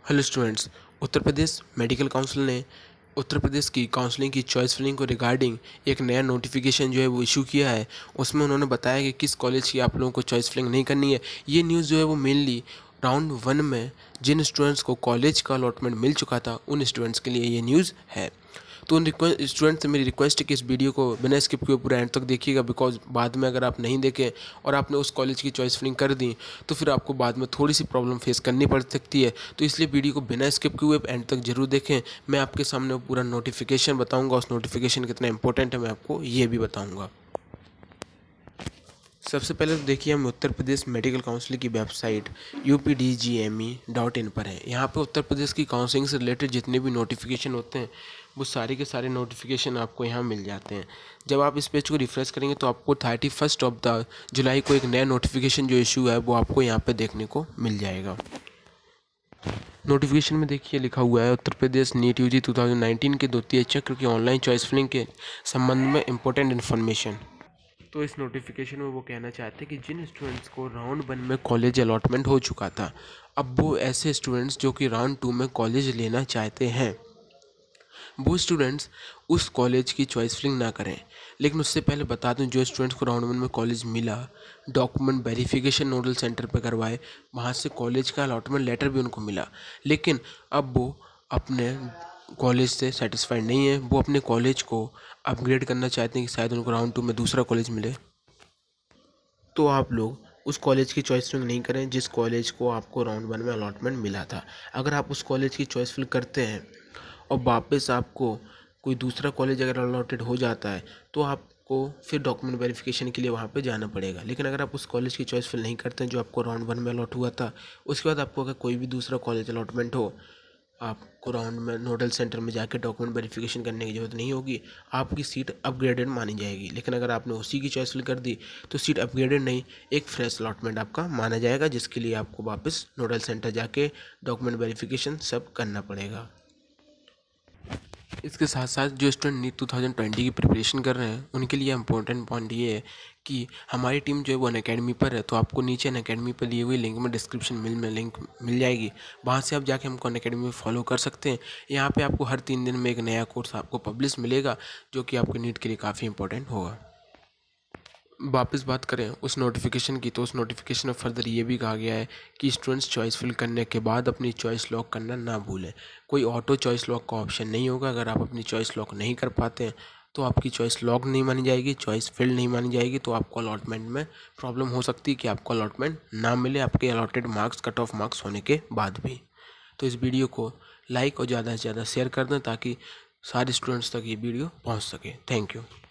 Hello students. Uttar Pradesh medical council ने उत्तर प्रदेश की counselling की चॉइस फिलिंग को रिगार्डिंग एक नया नोटिफिकेशन जो है वो इशू किया है। उसमें उन्होंने बताया कि किस कॉलेज की आप लोगों को चॉइस फिलिंग नहीं करनी है। ये न्यूज़ जो है वो मेनली राउंड 1 में जिन स्टूडेंट्स को कॉलेज का अलॉटमेंट मिल चुका था उन स्टूडेंट्स के लिए ये न्यूज़ है। तो उन स्टूडेंट्स से मेरी रिक्वेस्ट है कि इस वीडियो को बिना स्किप किए पूरा एंड तक देखिएगा, बिकॉज बाद में अगर आप नहीं देखें और आपने उस कॉलेज की चॉइस फिलिंग कर दी तो फिर आपको बाद में थोड़ी सी प्रॉब्लम फेस करनी पड़ सकती है। तो इसलिए वीडियो को बिना स्किप किए एंड तक जरूर देखें। मैं आपके सामने पूरा नोटिफिकेशन बताऊंगा, उस नोटिफिकेशन कितना इंपॉर्टेंट है मैं आपको ये भी बताऊंगा। सबसे पहले तो देखिए हम उत्तर प्रदेश मेडिकल काउंसिल की वेबसाइट updgme.in पर है। यहाँ पे उत्तर प्रदेश की काउंसलिंग से रिलेटेड जितने भी नोटिफिकेशन होते हैं वो सारे के सारे नोटिफिकेशन आपको यहाँ मिल जाते हैं। जब आप इस पेज को रिफ्रेश करेंगे तो आपको 31 जुलाई को एक नया नोटिफिकेशन जो इशू है वो आपको यहाँ पर देखने को मिल जाएगा। नोटिफिकेशन में देखिए लिखा हुआ है उत्तर प्रदेश नीट यूजी 2019 के द्वितीय चक्र की ऑनलाइन चॉइस फिलिंग के संबंध में इम्पोर्टेंट इन्फॉर्मेशन। तो इस नोटिफिकेशन में वो कहना चाहते हैं कि जिन स्टूडेंट्स को राउंड 1 में कॉलेज अलॉटमेंट हो चुका था, अब वो ऐसे स्टूडेंट्स जो कि राउंड 2 में कॉलेज लेना चाहते हैं वो स्टूडेंट्स उस कॉलेज की चॉइस फिलिंग ना करें। लेकिन उससे पहले बता दूं, जो स्टूडेंट्स को राउंड 1 में कॉलेज मिला डॉक्यूमेंट वेरिफिकेशन नोडल सेंटर पर करवाए, वहाँ से कॉलेज का अलॉटमेंट लेटर भी उनको मिला, लेकिन अब वो अपने कॉलेज से सेटिस्फाइड नहीं है। वो अपने कॉलेज को अपग्रेड करना चाहते हैं कि शायद उनको राउंड 2 में दूसरा कॉलेज मिले। तो आप लोग उस कॉलेज की चॉइस फिल नहीं करें जिस कॉलेज को आपको राउंड 1 में अलॉटमेंट मिला था। अगर आप उस कॉलेज की चॉइस फिल करते हैं और वापस आपको कोई दूसरा कॉलेज अगर अलॉटेड हो जाता है तो आपको फिर डॉक्यूमेंट वेरिफिकेशन के लिए वहाँ पे जाना पड़ेगा। लेकिन अगर आप उस कॉलेज की चॉइस फिल नहीं करते हैं जो आपको राउंड 1 में अलॉट हुआ था, उसके बाद आपको अगर कोई भी दूसरा कॉलेज अलॉटमेंट हो, आपको राउंड में नोडल सेंटर में जाकर डॉक्यूमेंट वेरिफिकेशन करने की ज़रूरत नहीं होगी, आपकी सीट अपग्रेडेड मानी जाएगी। लेकिन अगर आपने उसी की चॉइस फिल कर दी तो सीट अपग्रेडेड नहीं, एक फ्रेश अलॉटमेंट आपका माना जाएगा, जिसके लिए आपको वापस नोडल सेंटर जाके डॉक्यूमेंट वेरिफिकेशन सब करना पड़ेगा। इसके साथ साथ जो स्टूडेंट नीट 2020 की प्रिपरेशन कर रहे हैं उनके लिए इम्पोर्टेंट पॉइंट ये है कि हमारी टीम जो है वो अनअकैडमी पर है। तो आपको नीचे अनअकैडमी पर दिए हुए लिंक में डिस्क्रिप्शन में लिंक मिल जाएगी, वहाँ से आप जाके हमको अनअकैडमी में फॉलो कर सकते हैं। यहाँ पे आपको हर 3 दिन में एक नया कोर्स आपको पब्लिश मिलेगा जो कि आपके नीट के लिए काफ़ी इंपॉर्टेंट होगा। वापस बात करें उस नोटिफिकेशन की, तो उस नोटिफिकेशन में फर्दर ये भी कहा गया है कि स्टूडेंट्स चॉइस फिल करने के बाद अपनी चॉइस लॉक करना ना भूलें। कोई ऑटो चॉइस लॉक का ऑप्शन नहीं होगा। अगर आप अपनी चॉइस लॉक नहीं कर पाते हैं तो आपकी चॉइस लॉक नहीं मानी जाएगी, चॉइस फिल नहीं मानी जाएगी। तो आपको अलॉटमेंट में प्रॉब्लम हो सकती है कि आपको अलॉटमेंट ना मिले आपके allotted marks cut off marks होने के बाद भी। तो इस वीडियो को लाइक और ज़्यादा से ज़्यादा शेयर कर दें ताकि सारे स्टूडेंट्स तक ये वीडियो पहुँच सके। Thank you.